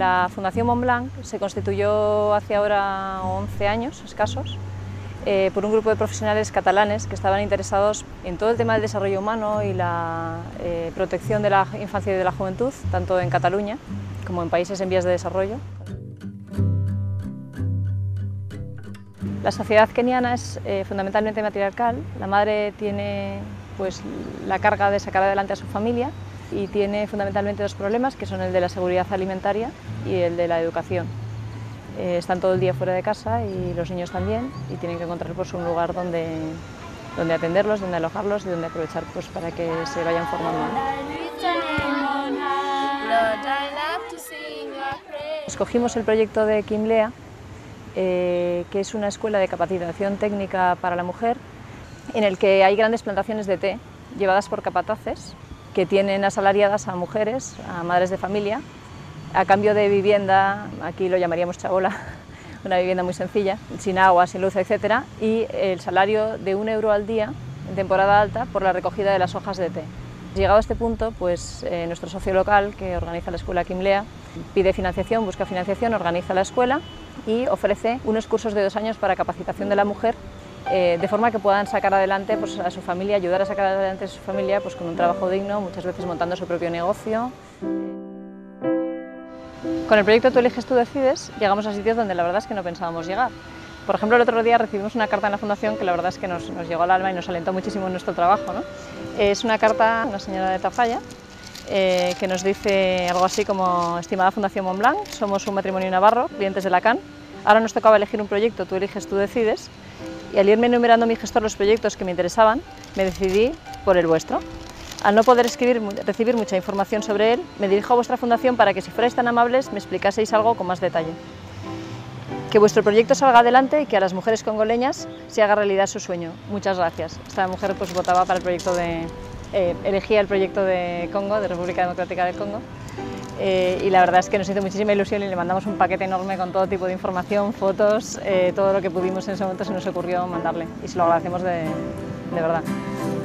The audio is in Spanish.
La Fundación Montblanc se constituyó hace ahora 11 años escasos por un grupo de profesionales catalanes que estaban interesados en todo el tema del desarrollo humano y la protección de la infancia y de la juventud, tanto en Cataluña como en países en vías de desarrollo. La sociedad keniana es fundamentalmente matriarcal. La madre tiene la carga de sacar adelante a su familia y tiene fundamentalmente dos problemas, que son el de la seguridad alimentaria y el de la educación. Están todo el día fuera de casa y los niños también, y tienen que encontrar un lugar donde atenderlos, donde alojarlos y donde aprovechar para que se vayan formando. Escogimos el proyecto de Quimlea, que es una escuela de capacitación técnica para la mujer, en el que hay grandes plantaciones de té llevadas por capataces que tienen asalariadas a mujeres, a madres de familia, a cambio de vivienda, aquí lo llamaríamos chabola, una vivienda muy sencilla, sin agua, sin luz, etc. Y el salario de 1 euro al día en temporada alta por la recogida de las hojas de té. Llegado a este punto, nuestro socio local, que organiza la escuela Quimlea, pide financiación, busca financiación, organiza la escuela y ofrece unos cursos de 2 años para capacitación de la mujer, de forma que puedan sacar adelante a su familia, ayudar a sacar adelante a su familia con un trabajo digno, muchas veces montando su propio negocio. Con el proyecto Tú eliges, tú decides, llegamos a sitios donde la verdad es que no pensábamos llegar. Por ejemplo, el otro día recibimos una carta en la Fundación que la verdad es que nos llegó al alma y nos alentó muchísimo en nuestro trabajo, ¿no? Es una carta de una señora de Tafalla que nos dice algo así como: estimada Fundación Montblanc, somos un matrimonio navarro, clientes de la CAN. Ahora nos tocaba elegir un proyecto, tú eliges, tú decides, y al irme enumerando mi gestor los proyectos que me interesaban, me decidí por el vuestro. Al no poder recibir mucha información sobre él, me dirijo a vuestra fundación para que, si fuerais tan amables, me explicaseis algo con más detalle. Que vuestro proyecto salga adelante y que a las mujeres congoleñas se haga realidad su sueño. Muchas gracias. Esta mujer votaba para el proyecto elegía el proyecto de Congo, de República Democrática del Congo, y la verdad es que nos hizo muchísima ilusión y le mandamos un paquete enorme con todo tipo de información, fotos, todo lo que pudimos en ese momento se nos ocurrió mandarle, y se lo agradecemos de verdad.